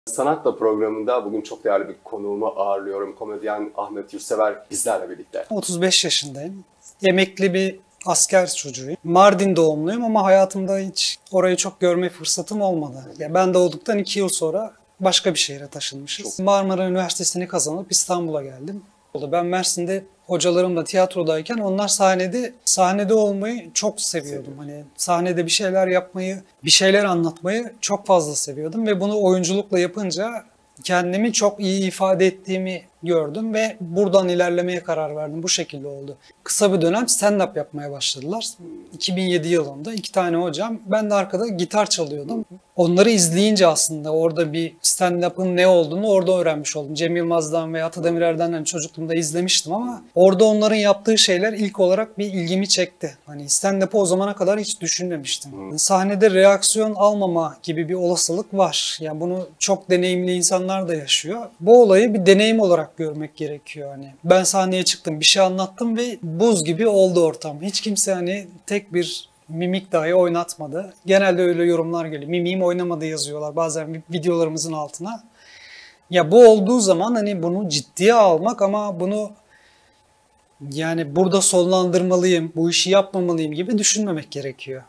Sanatla programında bugün çok değerli bir konuğumu ağırlıyorum. Komedyen Ahmet Yurtsever bizlerle birlikte. 35 yaşındayım. Emekli bir asker çocuğuyum. Mardin doğumluyum ama hayatımda hiç orayı çok görme fırsatım olmadı. Yani ben doğduktan 2 yıl sonra başka bir şehre taşınmışız. Marmara Üniversitesi'ni kazanıp İstanbul'a geldim. Ben Mersin'de hocalarımla tiyatrodayken onlar sahnede olmayı çok seviyordum. Hani sahnede bir şeyler yapmayı, bir şeyler anlatmayı çok fazla seviyordum ve bunu oyunculukla yapınca kendimi çok iyi ifade ettiğimi gördüm ve buradan ilerlemeye karar verdim. Bu şekilde oldu. Kısa bir dönem stand-up yapmaya başladılar. 2007 yılında 2 tane hocam. Ben de arkada gitar çalıyordum. Onları izleyince aslında orada bir stand-up'ın ne olduğunu orada öğrenmiş oldum. Cem Yılmaz'dan ve Ata Demirer'den hani çocukluğumda izlemiştim ama orada onların yaptığı şeyler ilk olarak bir ilgimi çekti. Hani stand-up'ı o zamana kadar hiç düşünmemiştim. Sahnede reaksiyon almama gibi bir olasılık var. Yani bunu çok deneyimli insanlar da yaşıyor. Bu olayı bir deneyim olarak görmek gerekiyor. Hani ben sahneye çıktım, bir şey anlattım ve buz gibi oldu ortam. Hiç kimse hani tek bir mimik dahi oynatmadı. Genelde öyle yorumlar geliyor. Mimiğim oynamadı yazıyorlar bazen videolarımızın altına. Ya bu olduğu zaman hani bunu ciddiye almak ama bunu yani burada sonlandırmalıyım, bu işi yapmamalıyım gibi düşünmemek gerekiyor.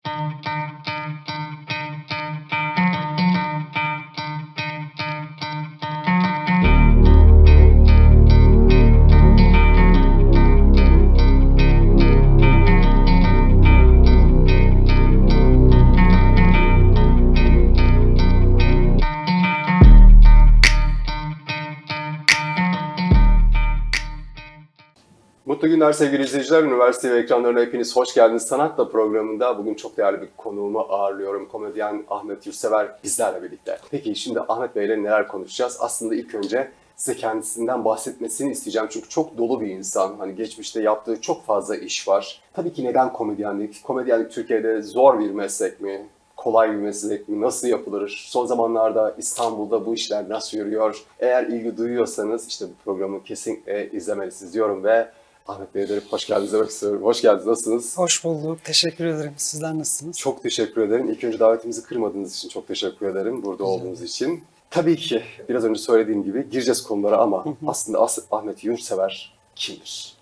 Mutlu günler sevgili izleyiciler. Üniversite ve ekranlarına hepiniz hoş geldiniz. Sanatla programında bugün çok değerli bir konuğumu ağırlıyorum. Komedyen Ahmet Yurtsever bizlerle birlikte. Peki şimdi Ahmet Bey'le neler konuşacağız? Aslında ilk önce size kendisinden bahsetmesini isteyeceğim. Çünkü çok dolu bir insan. Hani geçmişte yaptığı çok fazla iş var. Tabii ki neden komedyenlik? Komedyenlik Türkiye'de zor bir meslek mi? Kolay bir meslek mi? Nasıl yapılır? Son zamanlarda İstanbul'da bu işler nasıl yürüyor? Eğer ilgi duyuyorsanız işte bu programı kesinlikle izlemelisiniz diyorum ve Ahmet Bey'e dönüp hoş geldiniz demek istiyorum. Hoş geldiniz. Nasılsınız? Hoş bulduk. Teşekkür ederim. Sizler nasılsınız? Çok teşekkür ederim. İlk önce davetimizi kırmadığınız için çok teşekkür ederim. Burada olduğunuz için. Tabii ki biraz önce söylediğim gibi gireceğiz konulara ama aslında Ahmet Yurtsever kimdir?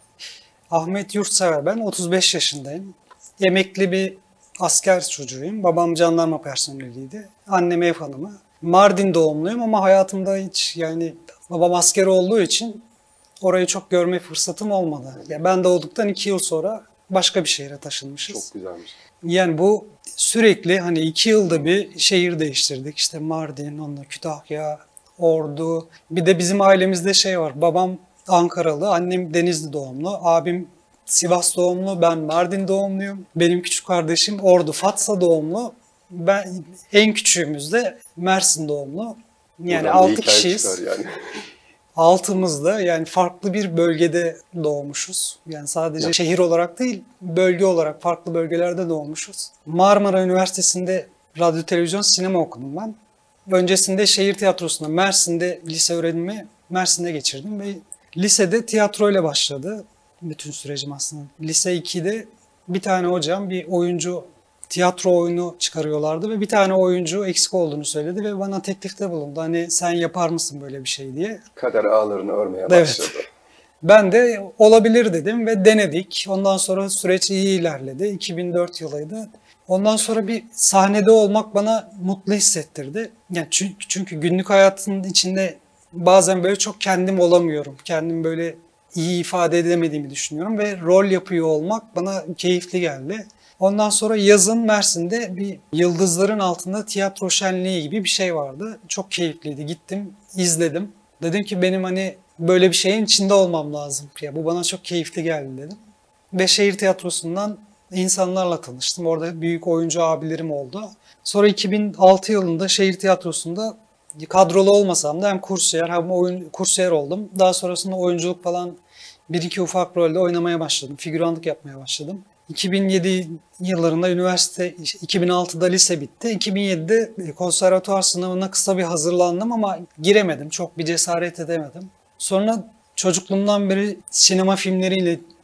Ahmet Yurtsever, ben 35 yaşındayım. Emekli bir asker çocuğuyum. Babam jandarma personeliydi. Annem ev hanımı. Mardin doğumluyum ama hayatımda hiç yani babam asker olduğu için orayı çok görme fırsatım olmadı. Ya ben doğduktan 2 yıl sonra başka bir şehre taşınmışız. Çok güzelmiş. Yani bu sürekli hani 2 yılda bir şehir değiştirdik. İşte Mardin, onunla Kütahya, Ordu. Bir de bizim ailemizde şey var. Babam Ankaralı, annem Denizli doğumlu, abim Sivas doğumlu, ben Mardin doğumluyum. Benim küçük kardeşim Ordu, Fatsa doğumlu. Ben en küçüğümüz de Mersin doğumlu. Yani Buradan 6 bir hikaye kişiyiz. çıkar yani. Altımızda yani farklı bir bölgede doğmuşuz. Yani sadece şehir olarak değil, bölge olarak farklı bölgelerde doğmuşuz. Marmara Üniversitesi'nde radyo, televizyon, sinema okudum ben. Öncesinde şehir tiyatrosunda, Mersin'de lise öğrenimi Mersin'de geçirdim ve lisede tiyatroyla başladı bütün sürecim aslında. Lise 2'de bir tane hocam bir oyuncu tiyatro oyunu çıkarıyorlardı ve bir tane oyuncu eksik olduğunu söyledi ve bana teklifte bulundu. Hani sen yapar mısın böyle bir şey diye. Kader ağlarını örmeye Evet. başladı. Ben de olabilir dedim ve denedik. Ondan sonra süreç iyi ilerledi. 2004 yılıydı. Ondan sonra bir sahnede olmak bana mutlu hissettirdi. Yani çünkü günlük hayatın içinde bazen böyle çok kendim olamıyorum. Kendimi böyle iyi ifade edemediğimi düşünüyorum ve rol yapıyor olmak bana keyifli geldi. Ondan sonra yazın Mersin'de bir yıldızların altında tiyatro şenliği gibi bir şey vardı. Çok keyifliydi. Gittim, izledim. Dedim ki benim hani böyle bir şeyin içinde olmam lazım. Ya bu bana çok keyifli geldi dedim. Ve şehir tiyatrosundan insanlarla tanıştım. Orada büyük oyuncu abilerim oldu. Sonra 2006 yılında şehir tiyatrosunda kadrolu olmasam da hem kursiyer hem kursiyer oldum. Daha sonrasında oyunculuk falan bir iki ufak rolde oynamaya başladım. Figüranlık yapmaya başladım. 2007 yıllarında üniversite, 2006'da lise bitti. 2007'de konservatuvar sınavına kısa bir hazırlandım ama giremedim. Çok bir cesaret edemedim. Sonra çocukluğumdan beri sinema filmleriyle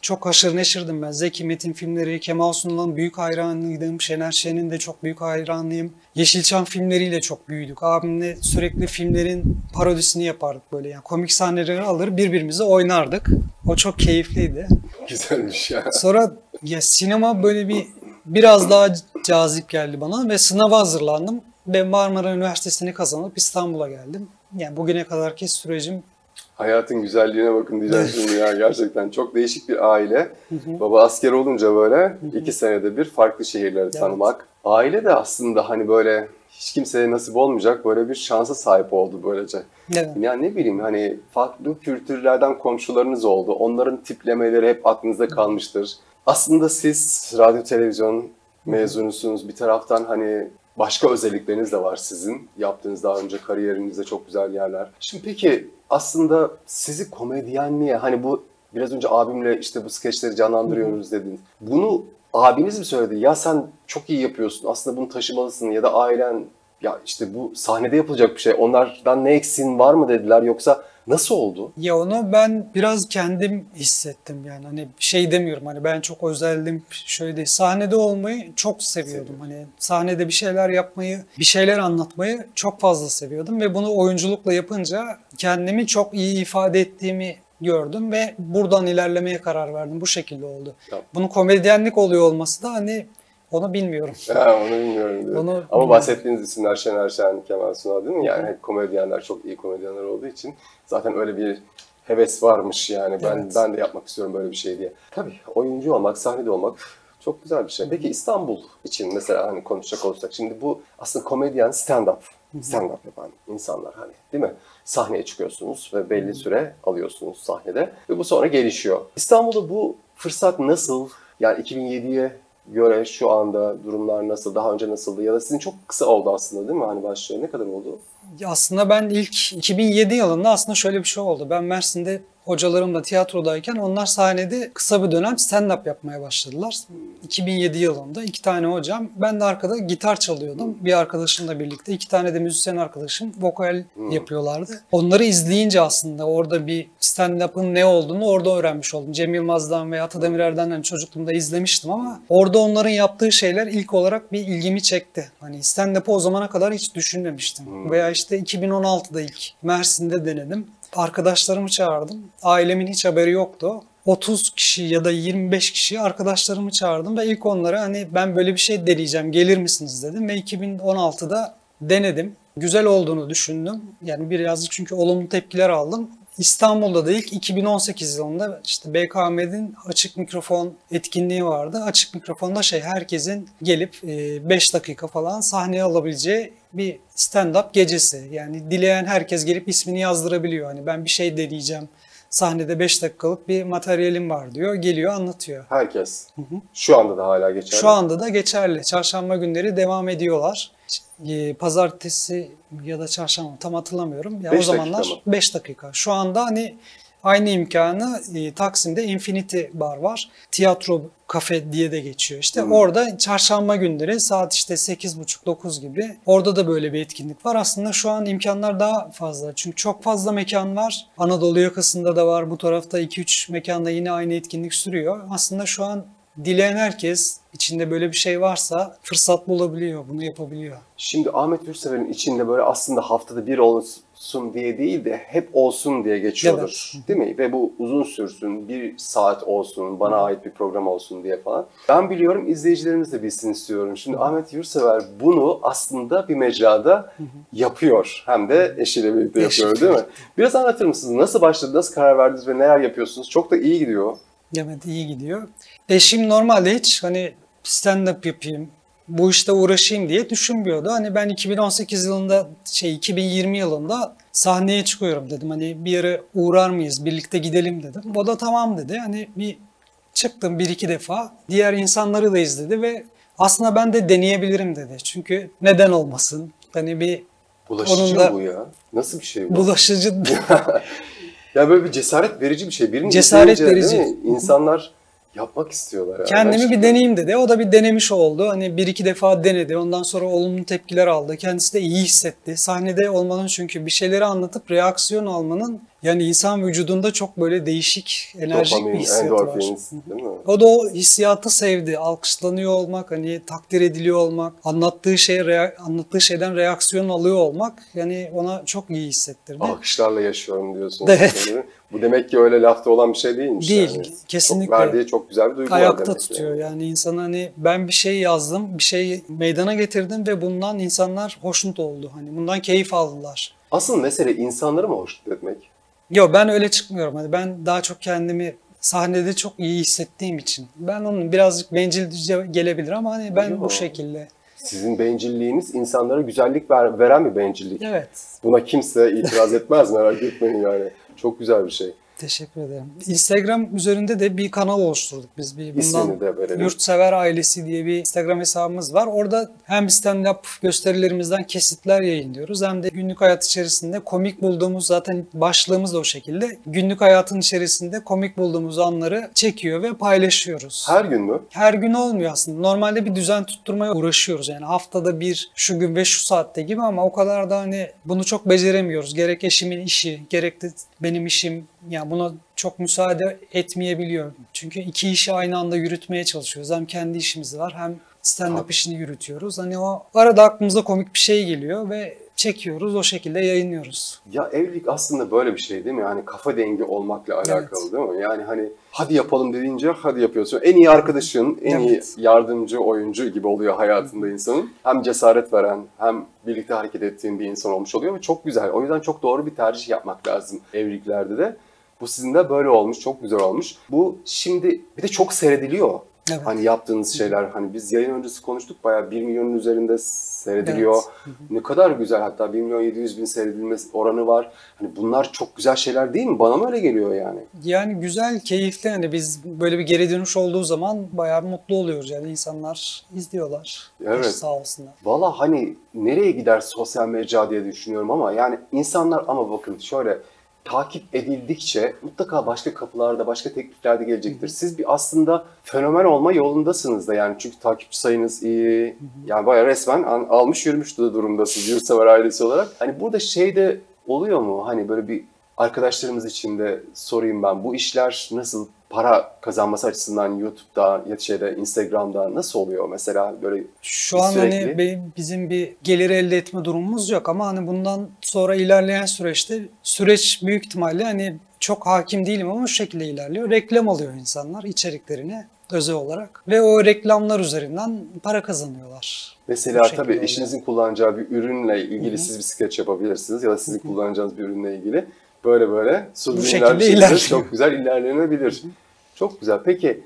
çok haşır neşirdim ben. Zeki Metin filmleri, Kemal Sunal'ın büyük hayranıydım. Şener Şen'in de çok büyük hayranıyım. Yeşilçam filmleriyle çok büyüdük. Abimle sürekli filmlerin parodisini yapardık böyle. Yani komik sahneleri alır birbirimize oynardık. O çok keyifliydi. Güzelmiş ya. Sonra ya sinema böyle biraz daha cazip geldi bana ve sınava hazırlandım. Ve Marmara Üniversitesi'ni kazanıp İstanbul'a geldim. Yani bugüne kadarki sürecim. Hayatın güzelliğine bakın diyeceğim şimdi ya. Gerçekten çok değişik bir aile. Baba asker olunca böyle 2 senede bir farklı şehirleri tanımak. Aile de aslında hani böyle hiç kimseye nasip olmayacak böyle bir şansa sahip oldu böylece. Evet. Yani ne bileyim hani farklı kültürlerden komşularınız oldu. Onların tiplemeleri hep aklınızda kalmıştır. Aslında siz radyo televizyon mezunusunuz. Bir taraftan hani başka özellikleriniz de var sizin. Yaptığınız daha önce kariyerinizde çok güzel yerler. Şimdi peki aslında sizi komedyenliğe hani bu biraz önce abimle işte bu skeçleri canlandırıyoruz dediniz. Bunu abiniz mi söyledi? Ya sen çok iyi yapıyorsun. Aslında bunu taşımalısın ya da ailen ya işte bu sahnede yapılacak bir şey. Onlardan ne eksiğin var mı dediler yoksa nasıl oldu? Ya onu ben biraz kendim hissettim yani hani şey demiyorum hani ben çok özeldim şöyle değil. Sahnede olmayı çok seviyordum. Hani sahnede bir şeyler yapmayı, bir şeyler anlatmayı çok fazla seviyordum ve bunu oyunculukla yapınca kendimi çok iyi ifade ettiğimi gördüm ve buradan ilerlemeye karar verdim. Bu şekilde oldu. Tamam. Bunun komedyenlik oluyor olması da hani onu bilmiyorum. Onu bilmiyorum diyor. Onu Ama bilmiyorum. bahsettiğiniz isimler Şener Şen, Kemal Sunal değil mi? Yani hep komedyenler, çok iyi komedyenler olduğu için zaten öyle bir heves varmış yani. Evet. Ben de yapmak istiyorum böyle bir şey diye. Tabii oyuncu olmak, sahnede olmak çok güzel bir şey. Peki İstanbul için mesela hani konuşacak olursak şimdi bu aslında komedyen stand-up yapan insanlar hani değil mi? Sahneye çıkıyorsunuz ve belli süre alıyorsunuz sahnede ve bu sonra gelişiyor. İstanbul'da bu fırsat nasıl? Yani 2007'ye göre şu anda durumlar nasıl, daha önce nasıldı ya da sizin çok kısa oldu aslında değil mi? Hani başlıyor. Ne kadar oldu? Ya aslında ben ilk 2007 yılında aslında şöyle bir şey oldu. Ben Mersin'de hocalarımla tiyatrodayken onlar sahnede kısa bir dönem stand-up yapmaya başladılar. 2007 yılında 2 tane hocam. Ben de arkada gitar çalıyordum. Bir arkadaşımla birlikte. 2 tane de müzisyen arkadaşım vokal yapıyorlardı. Onları izleyince aslında orada bir stand-up'ın ne olduğunu orada öğrenmiş oldum. Cem Yılmaz'dan ve Ata Demirer'den hani çocukluğumda izlemiştim ama orada onların yaptığı şeyler ilk olarak bir ilgimi çekti. Hani stand-up'ı o zamana kadar hiç düşünmemiştim. Veya işte 2016'da ilk Mersin'de denedim. Arkadaşlarımı çağırdım. Ailemin hiç haberi yoktu. 30 kişi ya da 25 kişi arkadaşlarımı çağırdım ve ilk onlara hani ben böyle bir şey deneyeceğim gelir misiniz dedim ve 2016'da denedim. Güzel olduğunu düşündüm. Yani birazcık çünkü olumlu tepkiler aldım. İstanbul'da da ilk 2018 yılında işte BKM'nin açık mikrofon etkinliği vardı. Açık mikrofonda herkesin gelip 5 dakika falan sahneye alabileceği bir stand-up gecesi. Yani dileyen herkes gelip ismini yazdırabiliyor. Hani ben bir şey deneyeceğim. Sahnede 5 dakikalık bir materyalim var diyor. Geliyor anlatıyor. Herkes. Şu anda da hala geçerli. Şu anda da geçerli. Çarşamba günleri devam ediyorlar. Pazartesi ya da çarşamba tam hatırlamıyorum. Ya 5 o zamanlar dakika mı? 5 dakika. Şu anda hani aynı imkanı Taksim'de Infinity Bar var. Tiyatro kafe diye de geçiyor. İşte orada çarşamba günleri saat işte 8.30-9 gibi orada da böyle bir etkinlik var. Aslında şu an imkanlar daha fazla. Çünkü çok fazla mekan var. Anadolu yakasında da var. Bu tarafta 2-3 mekanda yine aynı etkinlik sürüyor. Aslında şu an dileyen herkes içinde böyle bir şey varsa fırsat bulabiliyor, bunu yapabiliyor. Şimdi Ahmet Yurtsever'in içinde böyle aslında haftada bir olsun diye değil de hep olsun diye geçiyordur. Evet. Değil mi? Ve bu uzun sürsün, 1 saat olsun, bana ait bir program olsun diye falan. Ben biliyorum, izleyicilerimiz de bilsin istiyorum. Şimdi Ahmet Yurtsever bunu aslında bir mecrada yapıyor. Hem de eşiyle birlikte yapıyor değil mi? Biraz anlatır mısınız? Nasıl başladı, nasıl karar verdiniz ve neler yapıyorsunuz? Çok da iyi gidiyor. Evet, iyi gidiyor. Eşim normalde hiç hani stand-up yapayım, bu işte uğraşayım diye düşünmüyordu. Hani ben 2018 yılında 2020 yılında sahneye çıkıyorum dedim. Hani bir yere uğrar mıyız, birlikte gidelim dedim. O da tamam dedi. Hani bir çıktım 1-2 defa. Diğer insanları da izledi ve aslında ben de deneyebilirim dedi. Çünkü neden olmasın? Hani bir Bulaşıcı onun da mı bu ya? Nasıl bir şey bu? bulaşıcı Ya böyle bir cesaret verici bir şey. Birini Cesaret izleyince, verici. değil mi? İnsanlar yapmak istiyorlar. Yani. kendimi bir Gerçekten. deneyeyim dedi. O da bir denemiş oldu. Hani 1-2 defa denedi. Ondan sonra olumlu tepkiler aldı. Kendisi de iyi hissetti. Sahnede olmanın çünkü bir şeyleri anlatıp reaksiyon almanın Yani insan vücudunda çok böyle değişik, enerjik bir Dopamin, hissiyatı var. endorfin, değil mi? O da o hissiyatı sevdi. Alkışlanıyor olmak, hani takdir ediliyor olmak, anlattığı şeyden reaksiyon alıyor olmak yani ona çok iyi hissettirdi. Alkışlarla yaşıyorum diyorsun. Evet. Değil mi? Bu demek ki öyle lafta olan bir şey değilmiş. Değil, yani. kesinlikle. Çok verdiği çok güzel bir duygu var Ayakta demek ki. tutuyor yani insanı, hani ben bir şey yazdım, bir şey meydana getirdim ve bundan insanlar hoşnut oldu. Hani bundan keyif aldılar. Asıl mesele insanları mı hoşnut etmek? Yo, ben öyle çıkmıyorum. Hani ben daha çok kendimi sahnede çok iyi hissettiğim için. Ben onun birazcık bencilce gelebilir ama hani ben Yo. bu şekilde. Sizin bencilliğiniz insanlara güzellik veren bir bencillik. Evet. Buna kimse itiraz etmez, merak etmeyin yani. Çok güzel bir şey. Teşekkür ederim. Instagram üzerinde de bir kanal oluşturduk biz. Bundan İsmini de verelim. Yurtsever Ailesi diye bir Instagram hesabımız var. Orada hem stand-up gösterilerimizden kesitler yayınlıyoruz hem de günlük hayat içerisinde komik bulduğumuz, zaten başlığımız da o şekilde, günlük hayatın içerisinde komik bulduğumuz anları çekiyor ve paylaşıyoruz. Her gün mü? Her gün olmuyor aslında. Normalde bir düzen tutturmaya uğraşıyoruz. Yani haftada bir, şu gün ve şu saatte gibi, ama o kadar da hani bunu çok beceremiyoruz. Gerek eşimin işi, gerek de benim işim. Yani buna çok müsaade etmeyebiliyor. Çünkü iki işi aynı anda yürütmeye çalışıyoruz. Hem kendi işimiz var hem stand-up Tabii. işini yürütüyoruz. Hani o arada aklımıza komik bir şey geliyor ve çekiyoruz, o şekilde yayınlıyoruz. Ya evlilik aslında böyle bir şey değil mi? Yani kafa dengi olmakla alakalı değil mi? Yani hani hadi yapalım dediğince hadi yapıyorsun. En iyi arkadaşın, en iyi Evet. yardımcı oyuncu gibi oluyor hayatında insanın. Hem cesaret veren hem birlikte hareket ettiğin bir insan olmuş oluyor ve çok güzel. O yüzden çok doğru bir tercih yapmak lazım evliliklerde de. Bu sizin de böyle olmuş, çok güzel olmuş. Bu şimdi bir de çok seyrediliyor. Evet. Hani yaptığınız şeyler, hani biz yayın öncesi konuştuk, bayağı 1 milyonun üzerinde seyrediliyor. Evet. Ne kadar güzel, hatta 1 milyon 700 bin seyredilme oranı var. Hani bunlar çok güzel şeyler değil mi? Bana mı öyle geliyor yani? Yani güzel, keyifli. Yani biz böyle bir geri dönüş olduğu zaman bayağı mutlu oluyoruz. Yani insanlar izliyorlar. Evet. Sağ olsunlar. Valla hani nereye gider sosyal mecra diye düşünüyorum ama yani insanlar, ama bakın şöyle, takip edildikçe mutlaka başka kapılarda, başka teklifler de gelecektir. Siz bir aslında fenomen olma yolundasınız da yani, çünkü takipçi sayınız iyi. Yani bayağı resmen almış yürümüş durumdasınız Yurtsever Ailesi olarak. Hani burada şey de oluyor mu? Hani böyle bir arkadaşlarımız için de sorayım ben. Bu işler nasıl, para kazanması açısından YouTube'da ya şeyde Instagram'da nasıl oluyor mesela, böyle Şu an sürekli? hani bizim bir gelir elde etme durumumuz yok ama hani bundan sonra ilerleyen süreç büyük ihtimalle, hani çok hakim değilim ama şu şekilde ilerliyor. Reklam alıyor insanlar içeriklerini özel olarak ve o reklamlar üzerinden para kazanıyorlar. Mesela Bu şekilde tabii oluyor. eşinizin kullanacağı bir ürünle ilgili siz bir skeç yapabilirsiniz ya da sizin kullanacağınız bir ürünle ilgili böyle subliminal şekilde bir şekilde ilerliyor. çok güzel ilerlenebilir. Çok güzel. Peki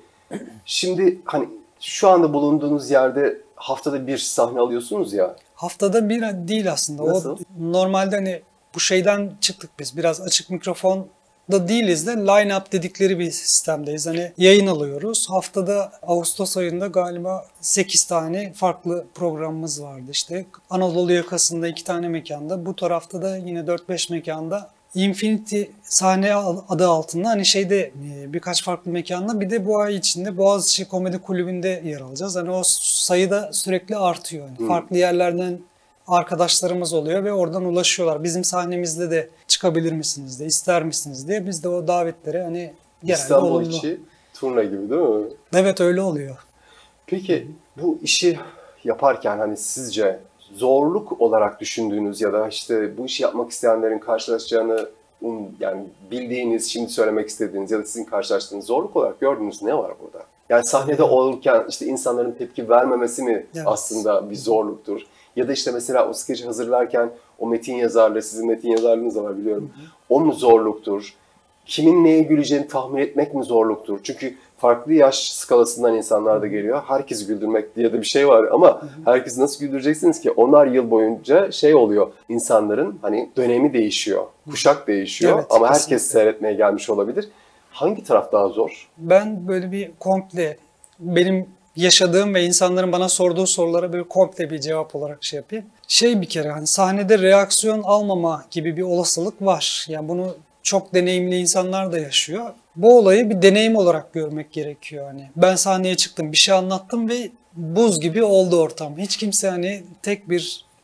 şimdi hani şu anda bulunduğunuz yerde haftada bir sahne alıyorsunuz ya. Haftada bir değil aslında. Nasıl? O normalde hani bu şeyden çıktık biz. Biraz açık mikrofon da değiliz de line-up dedikleri bir sistemdeyiz. Hani yayın alıyoruz. Haftada Ağustos ayında galiba 8 tane farklı programımız vardı. İşte Anadolu yakasında 2 tane mekanda. Bu tarafta da yine 4-5 mekanda. Infinity sahne adı altında hani şeyde birkaç farklı mekanda, bir de bu ay içinde Boğaziçi Komedi Kulübü'nde yer alacağız. Hani o sayı da sürekli artıyor. Yani farklı yerlerden arkadaşlarımız oluyor ve oradan ulaşıyorlar. Bizim sahnemizde de çıkabilir misiniz de, ister misiniz diye. Biz de o davetlere hani genelde İstanbul olumlu. içi turne gibi değil mi? Evet, öyle oluyor. Peki bu işi yaparken hani sizce zorluk olarak düşündüğünüz ya da işte bu işi yapmak isteyenlerin karşılaşacağını yani bildiğiniz, şimdi söylemek istediğiniz ya da sizin karşılaştığınız zorluk olarak gördüğünüz ne var burada? Yani sahnede olurken işte insanların tepki vermemesi mi Evet. aslında bir zorluktur? Ya da işte mesela o skeci hazırlarken o metin yazarlığı, sizin metin yazarlığınız da var biliyorum. O mu zorluktur? Kimin neye güleceğini tahmin etmek mi zorluktur? Çünkü farklı yaş skalasından insanlar da geliyor. Herkesi güldürmek diye de bir şey var ama herkesi nasıl güldüreceksiniz ki? 10'ar yıl boyunca şey oluyor. İnsanların hani dönemi değişiyor. Kuşak değişiyor Evet, ama herkes kesinlikle. seyretmeye gelmiş olabilir. Hangi taraf daha zor? Ben böyle bir komple benim yaşadığım ve insanların bana sorduğu sorulara böyle komple bir cevap olarak şey yapayım. Bir kere hani sahnede reaksiyon almama gibi bir olasılık var. Yani bunu çok deneyimli insanlar da yaşıyor. Bu olayı bir deneyim olarak görmek gerekiyor. Hani ben sahneye çıktım, bir şey anlattım ve buz gibi oldu ortam. Hiç kimse hani tek bir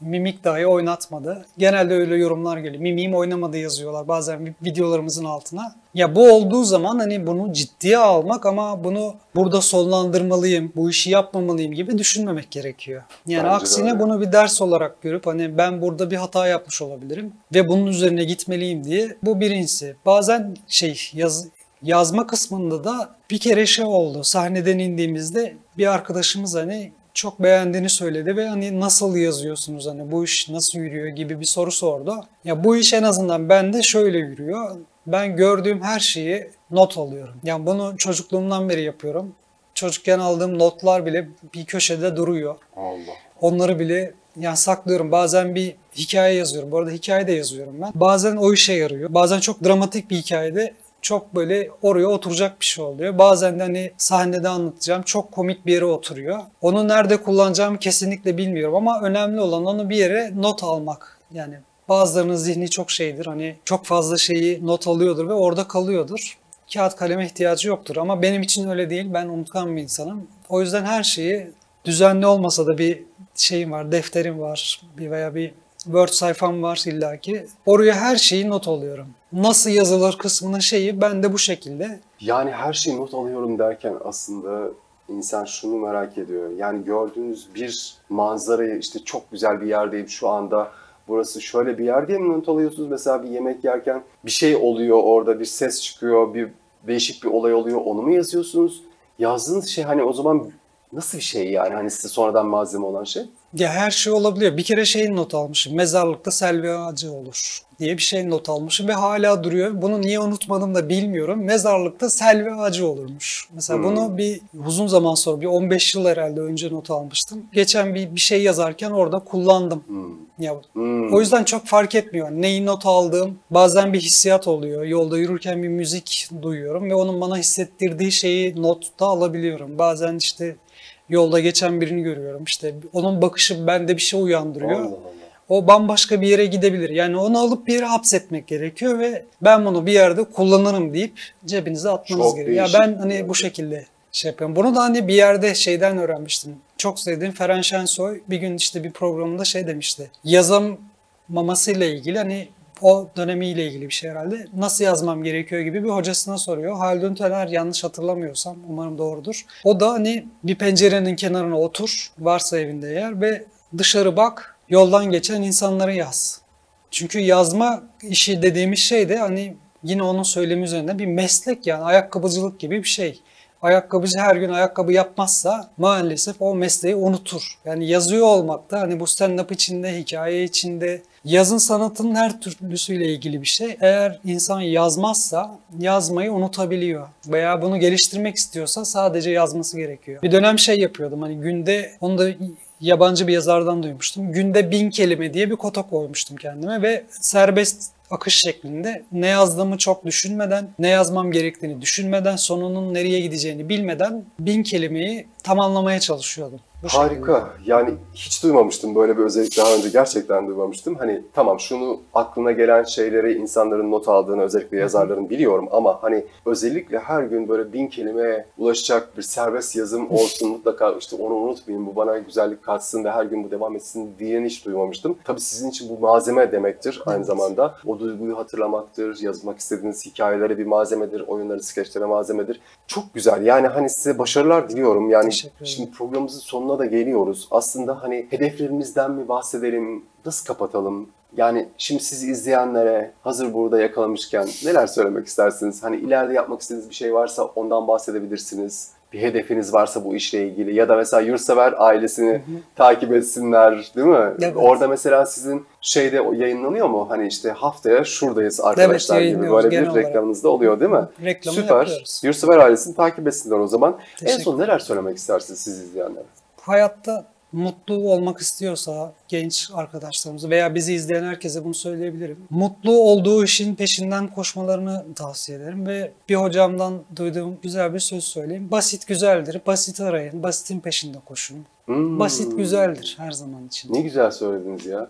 mimik dahi oynatmadı. Genelde öyle yorumlar geliyor. Mimiğim oynamadı yazıyorlar bazen videolarımızın altına. Ya bu olduğu zaman hani bunu ciddiye almak ama bunu burada sonlandırmalıyım, bu işi yapmamalıyım gibi düşünmemek gerekiyor. Yani Bence de aksine öyle. bunu bir ders olarak görüp hani ben burada bir hata yapmış olabilirim ve bunun üzerine gitmeliyim diye. Bu birincisi. Bazen yazma kısmında da bir kere şey oldu. Sahneden indiğimizde bir arkadaşımız hani çok beğendiğini söyledi ve hani nasıl yazıyorsunuz, hani bu iş nasıl yürüyor gibi bir soru sordu. Ya bu iş en azından bende şöyle yürüyor. Ben gördüğüm her şeyi not alıyorum. Yani bunu çocukluğumdan beri yapıyorum. Çocukken aldığım notlar bile bir köşede duruyor. Allah. Onları bile yani saklıyorum. Bazen bir hikaye yazıyorum. Bu arada hikaye de yazıyorum ben. Bazen o işe yarıyor. Bazen çok dramatik bir hikayede çok böyle oraya oturacak bir şey oluyor. Bazen de hani sahnede anlatacağım çok komik bir yere oturuyor. Onu nerede kullanacağımı kesinlikle bilmiyorum ama önemli olan onu bir yere not almak. Yani bazılarının zihni çok şeydir. Hani çok fazla şeyi not alıyordur ve orada kalıyordur. Kağıt kaleme ihtiyacı yoktur ama benim için öyle değil. Ben unutkan bir insanım. O yüzden her şeyi düzenli olmasa da bir şeyim var, defterim var veya bir Word sayfam var illaki. Oraya her şeyi not alıyorum. Nasıl yazılır kısmının şeyi ben de bu şekilde. Yani her şeyi not alıyorum derken aslında insan şunu merak ediyor. Yani gördüğünüz bir manzarayı işte çok güzel bir yerdeyim şu anda. Burası şöyle bir yer diye mi not alıyorsunuz? Mesela bir yemek yerken bir şey oluyor orada, bir ses çıkıyor, bir değişik bir olay oluyor. Onu mu yazıyorsunuz? Yazdığınız şey hani o zaman nasıl bir şey yani? Hani size sonradan malzeme olan şey? Ya her şey olabiliyor. Bir kere şeyin not almışım. Mezarlıkta selvi ağacı olur diye bir şey not almışım ve hala duruyor. Bunu niye unutmadım da bilmiyorum. Mezarlıkta selvi ağacı olurmuş. Mesela bunu bir uzun zaman sonra, bir 15 yıl herhalde önce not almıştım. Geçen bir şey yazarken orada kullandım. Ya, o yüzden çok fark etmiyor. Neyi not aldığım, bazen bir hissiyat oluyor. Yolda yürürken bir müzik duyuyorum ve onun bana hissettirdiği şeyi notta alabiliyorum. Bazen işte yolda geçen birini görüyorum. İşte onun bakışı bende bir şey uyandırıyor. Allah Allah. O bambaşka bir yere gidebilir. Yani onu alıp bir yere hapsetmek gerekiyor ve ben bunu bir yerde kullanırım deyip cebinize atmanız Çok gerekiyor. Ya değişik. ben hani bu şekilde şey yapıyorum. Bunu da hani bir yerde şeyden öğrenmiştim. Çok sevdiğim Ferhan Şensoy bir gün işte bir programında şey demişti. Yazamamasıyla ilgili hani o dönemiyle ilgili bir şey herhalde. Nasıl yazmam gerekiyor gibi bir hocasına soruyor. Haldun Taner yanlış hatırlamıyorsam umarım doğrudur. O da hani bir pencerenin kenarına otur varsa evinde yer ve dışarı bak, yoldan geçen insanları yaz. Çünkü yazma işi dediğimiz şey de hani yine onun söylemi üzerinde bir meslek, yani ayakkabıcılık gibi bir şey. Ayakkabıcı her gün ayakkabı yapmazsa maalesef o mesleği unutur. Yani yazıyor olmak da hani bu stand-up içinde, hikaye içinde, yazın sanatının her türlüsüyle ilgili bir şey. Eğer insan yazmazsa yazmayı unutabiliyor. Veya bunu geliştirmek istiyorsa sadece yazması gerekiyor. Bir dönem şey yapıyordum hani günde, onu da yabancı bir yazardan duymuştum. Günde 1000 kelime diye bir kota koymuştum kendime ve serbest akış şeklinde ne yazdığımı çok düşünmeden, ne yazmam gerektiğini düşünmeden, sonunun nereye gideceğini bilmeden 1000 kelimeyi tamamlamaya çalışıyordum. Bu Harika. şekilde. Yani hiç duymamıştım böyle bir özellik, daha önce gerçekten duymamıştım. Hani tamam, şunu aklına gelen şeyleri insanların not aldığını, özellikle yazarların biliyorum ama hani özellikle her gün böyle 1000 kelimeye ulaşacak bir serbest yazım olsun, mutlaka işte onu unutmayayım, bu bana güzellik katsın ve her gün bu devam etsin diye hiç duymamıştım. Tabii sizin için bu malzeme demektir aynı zamanda. O duyguyu hatırlamaktır, yazmak istediğiniz hikayelere bir malzemedir, oyunları, skeçlere malzemedir. Çok güzel. Yani hani size başarılar diliyorum. Yani Teşekkür ederim. şimdi programımızın sonuna da geliyoruz. Aslında hani hedeflerimizden mi bahsedelim, nasıl kapatalım? Yani şimdi sizi izleyenlere hazır burada yakalamışken neler söylemek istersiniz? Hani ileride yapmak istediğiniz bir şey varsa ondan bahsedebilirsiniz. Bir hedefiniz varsa bu işle ilgili ya da mesela Yurtsever ailesini takip etsinler, değil mi? Evet. Orada mesela sizin şeyde yayınlanıyor mu? Hani işte haftaya şuradayız arkadaşlar gibi yayınlıyoruz böyle bir genel olarak. reklamınız da oluyor, değil mi? Reklamı Süper. yapıyoruz. Yurtsever ailesini takip etsinler o zaman. En Teşekkür son neler söylemek istersiniz siz izleyenlere? Hayatta mutlu olmak istiyorsa genç arkadaşlarımız veya bizi izleyen herkese bunu söyleyebilirim. Mutlu olduğu işin peşinden koşmalarını tavsiye ederim ve bir hocamdan duyduğum güzel bir söz söyleyeyim. Basit güzeldir, basit arayın, basitin peşinde koşun. Basit güzeldir her zaman için. Ne güzel söylediniz ya.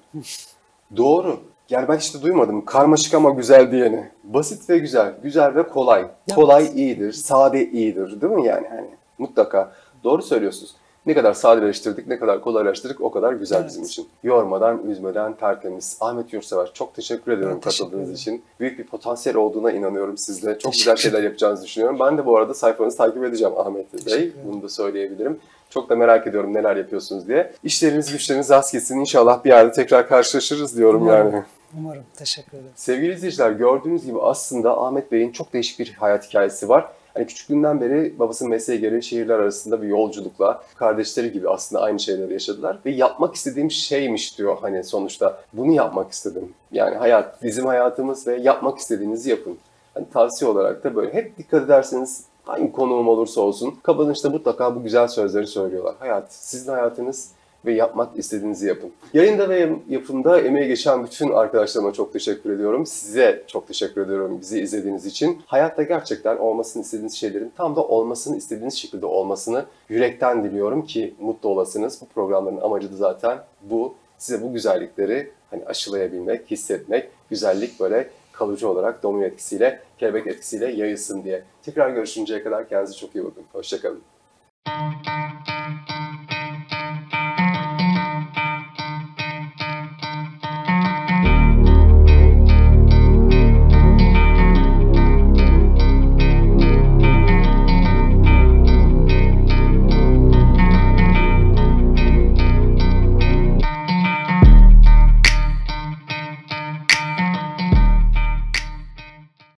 Doğru. Yani ben hiç de duymadım. Karmaşık ama güzel diyeni. Basit ve güzel. Güzel ve kolay. Evet. Kolay iyidir. Sade iyidir. Değil mi yani? Hani mutlaka. Doğru söylüyorsunuz. Ne kadar sadeleştirdik, ne kadar kolaylaştırdık o kadar güzel Evet. bizim için. Yormadan, üzmeden, tertemiz. Ahmet Yurtsever, çok teşekkür ediyorum Ben teşekkür katıldığınız ederim. için. Büyük bir potansiyel olduğuna inanıyorum sizde. Çok güzel Teşekkür şeyler yapacağınızı düşünüyorum. Ben de bu arada sayfanızı takip edeceğim Ahmet Bey. Teşekkür ederim. Bunu da söyleyebilirim. Çok da merak ediyorum neler yapıyorsunuz diye. İşleriniz güçleriniz rast gitsin. İnşallah bir yerde tekrar karşılaşırız diyorum Umarım. yani. Umarım. Teşekkür ederim. Sevgili izleyiciler, gördüğünüz gibi aslında Ahmet Bey'in çok değişik bir hayat hikayesi var. Hani küçüklüğünden beri babasının mesleği gereği şehirler arasında bir yolculukla kardeşleri gibi aslında aynı şeyleri yaşadılar. Ve yapmak istediğim şeymiş diyor hani sonuçta. Bunu yapmak istedim. Yani hayat bizim hayatımız ve yapmak istediğinizi yapın. Hani tavsiye olarak da böyle hep dikkat ederseniz hangi konuğum olursa olsun kapanışta mutlaka bu güzel sözleri söylüyorlar. Hayat sizin hayatınız ve yapmak istediğinizi yapın. Yayında ve yapımda emeği geçen bütün arkadaşlarıma çok teşekkür ediyorum. Size çok teşekkür ediyorum bizi izlediğiniz için. Hayatta gerçekten olmasını istediğiniz şeylerin tam da olmasını istediğiniz şekilde olmasını yürekten diliyorum ki mutlu olasınız. Bu programların amacı da zaten bu. Size bu güzellikleri hani aşılayabilmek, hissetmek, güzellik böyle kalıcı olarak domino etkisiyle, kelebek etkisiyle yayılsın diye. Tekrar görüşünceye kadar kendinize çok iyi bakın. Hoşça kalın.